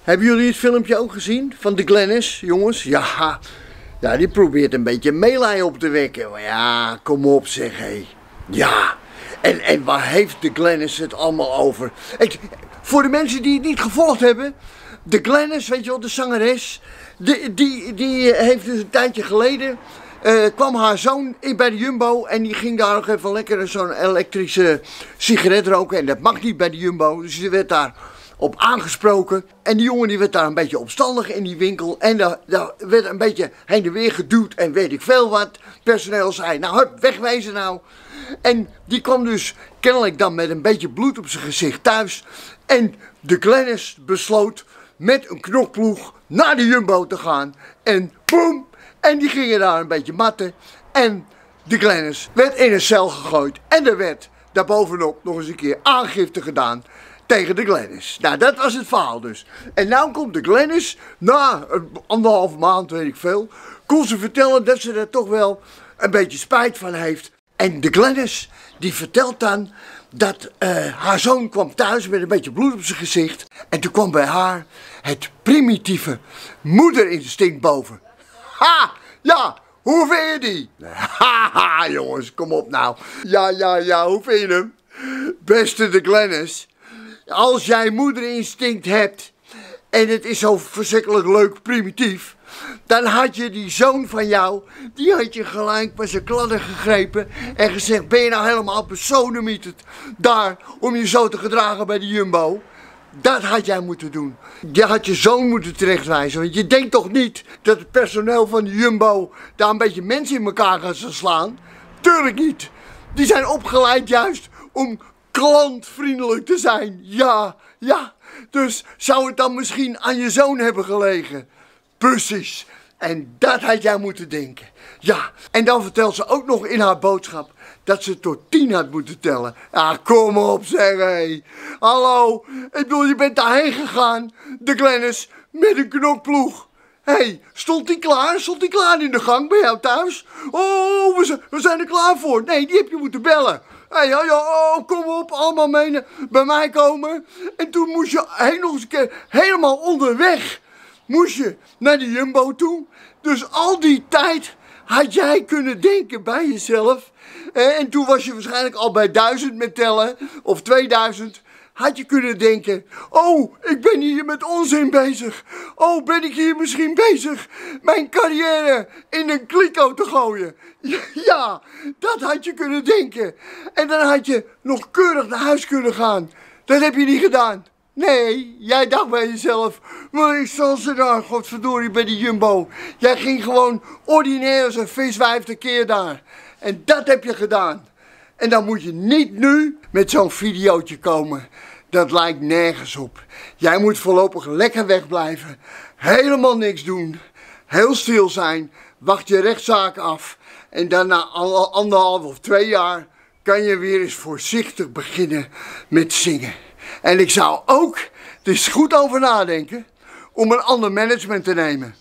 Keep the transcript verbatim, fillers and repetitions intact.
Hebben jullie het filmpje ook gezien van de Glennis, jongens? Ja, ja, die probeert een beetje meelij op te wekken. Maar ja, kom op zeg, hé. Ja, en, en waar heeft de Glennis het allemaal over? Ik, voor de mensen die het niet gevolgd hebben, de Glennis, weet je wel, de zangeres, die, die, die heeft dus een tijdje geleden, uh, kwam haar zoon in bij de Jumbo en die ging daar nog even lekker zo'n elektrische sigaret roken. En dat mag niet bij de Jumbo, dus ze werd daar op aangesproken. En die jongen die werd daar een beetje opstandig in die winkel. En daar, daar werd een beetje heen en weer geduwd en weet ik veel wat. Personeel zei, nou hup, wegwezen nou. En die kwam dus kennelijk dan met een beetje bloed op zijn gezicht thuis. En de Glennis besloot met een knokploeg naar de Jumbo te gaan. En boem, en die gingen daar een beetje matten. En de Glennis werd in een cel gegooid. En er werd daarbovenop nog eens een keer aangifte gedaan tegen de Glennis. Nou, dat was het verhaal dus. En nou komt de Glennis, na een anderhalve maand, weet ik veel, kon ze vertellen dat ze er toch wel een beetje spijt van heeft. En de Glennis, die vertelt dan dat uh, haar zoon kwam thuis met een beetje bloed op zijn gezicht. En toen kwam bij haar het primitieve moederinstinct boven. Ha! Ja! Hoe vind je die? Haha, jongens, kom op nou. Ja, ja, ja, hoe vind je hem? Beste de Glennis, als jij moederinstinct hebt en het is zo verschrikkelijk leuk primitief, dan had je die zoon van jou, die had je gelijk bij zijn kladden gegrepen en gezegd, ben je nou helemaal besodemieterd daar om je zo te gedragen bij de Jumbo? Dat had jij moeten doen. Je had je zoon moeten terechtwijzen. Want je denkt toch niet dat het personeel van de Jumbo daar een beetje mensen in elkaar gaat slaan? Tuurlijk niet. Die zijn opgeleid juist om klantvriendelijk te zijn. Ja, ja. Dus zou het dan misschien aan je zoon hebben gelegen? Precies. En dat had jij moeten denken. Ja, en dan vertelt ze ook nog in haar boodschap dat ze tot tien had moeten tellen. Ah, kom op zeg, hé. Hallo, ik bedoel, je bent daarheen gegaan, de Glennis, met een knokploeg. Hé, hey, stond die klaar? Stond die klaar in de gang bij jou thuis? Oh, we zijn, we zijn er klaar voor. Nee, die heb je moeten bellen. Hé, hey, oh, oh, kom op, allemaal mee bij mij komen. En toen moest je hey, nog eens een keer helemaal onderweg, moest je naar de Jumbo toe. Dus al die tijd had jij kunnen denken bij jezelf. En toen was je waarschijnlijk al bij duizend met tellen, of tweeduizend. Had je kunnen denken, oh, ik ben hier met onzin bezig. Oh, ben ik hier misschien bezig mijn carrière in een kliko te gooien. Ja, dat had je kunnen denken. En dan had je nog keurig naar huis kunnen gaan. Dat heb je niet gedaan. Nee, jij dacht bij jezelf, maar ik zal ze daar, godverdorie, bij die Jumbo. Jij ging gewoon ordinair als een viswijf tekeer daar. En dat heb je gedaan. En dan moet je niet nu met zo'n videootje komen. Dat lijkt nergens op. Jij moet voorlopig lekker wegblijven. Helemaal niks doen. Heel stil zijn. Wacht je rechtszaak af. En dan na anderhalf of twee jaar kan je weer eens voorzichtig beginnen met zingen. En ik zou ook er eens goed over nadenken om een ander management te nemen.